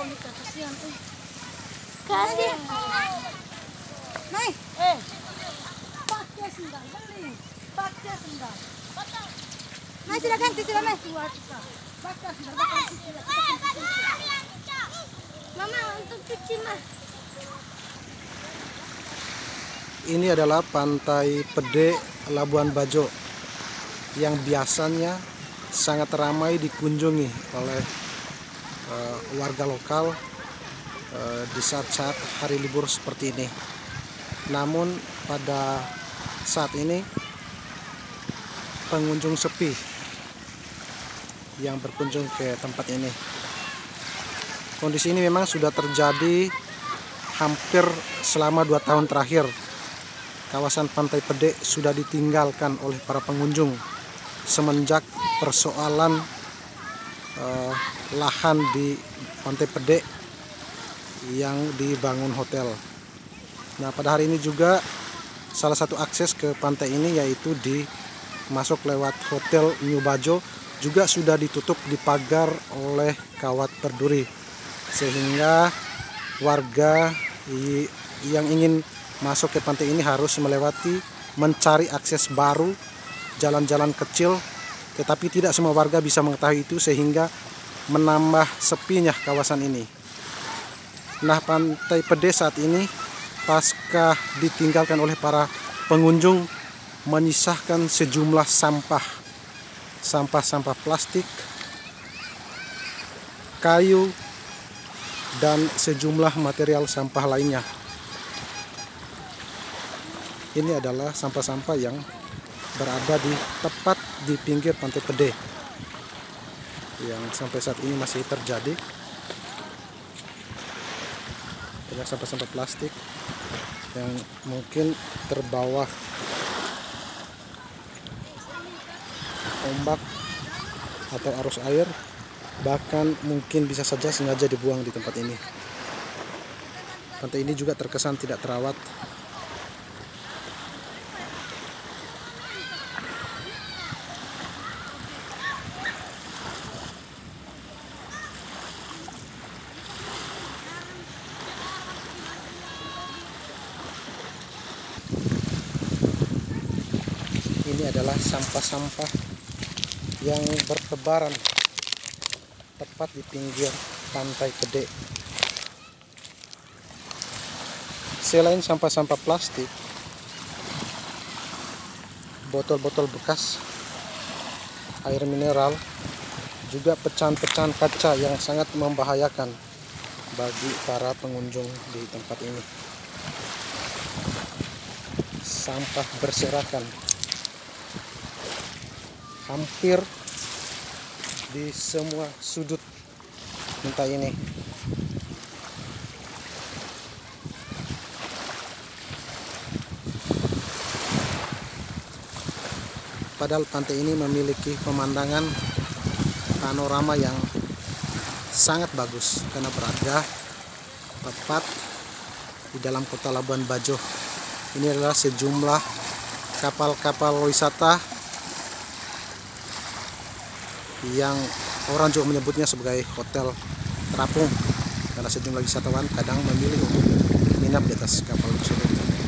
Kasih. Naik. Pakai sendal, beli. Pakai sendal. Naik sudah ganti sudah naik. Pakai sendal, Mama untuk cuci mah. Ini adalah Pantai Pede Labuan Bajo yang biasanya sangat ramai dikunjungi oleh warga lokal di saat-saat hari libur seperti ini. Namun pada saat ini pengunjung sepi yang berkunjung ke tempat ini. Kondisi ini memang sudah terjadi hampir selama 2 tahun terakhir. Kawasan Pantai Pede sudah ditinggalkan oleh para pengunjung semenjak persoalan lahan di Pantai Pede yang dibangun hotel. Nah, pada hari ini juga salah satu akses ke pantai ini yaitu masuk lewat Hotel New Bajo juga sudah ditutup dipagar oleh kawat berduri, sehingga warga yang ingin masuk ke pantai ini harus mencari akses baru, jalan-jalan kecil, tetapi tidak semua warga bisa mengetahui itu sehingga menambah sepinya kawasan ini. Nah, Pantai Pede saat ini pasca ditinggalkan oleh para pengunjung menyisakan sejumlah sampah plastik, kayu, dan sejumlah material sampah lainnya. Ini adalah sampah-sampah yang berada tepat di pinggir Pantai Pede yang sampai saat ini masih terjadi. Banyak sampah-sampah plastik yang mungkin terbawa ombak atau arus air, bahkan mungkin bisa saja sengaja dibuang di tempat ini. Pantai ini juga terkesan tidak terawat. Ini adalah sampah-sampah yang bertebaran tepat di pinggir Pantai Pede. Selain sampah-sampah plastik, botol-botol bekas air mineral, juga pecahan-pecahan kaca yang sangat membahayakan bagi para pengunjung di tempat ini. Sampah berserakan hampir di semua sudut pantai ini. Padahal pantai ini memiliki pemandangan panorama yang sangat bagus karena berada tepat di dalam kota Labuan Bajo. Ini adalah sejumlah kapal-kapal wisata yang orang juga menyebutnya sebagai hotel terapung, karena sejumlah wisatawan kadang memilih untuk menginap di atas kapal tersebut.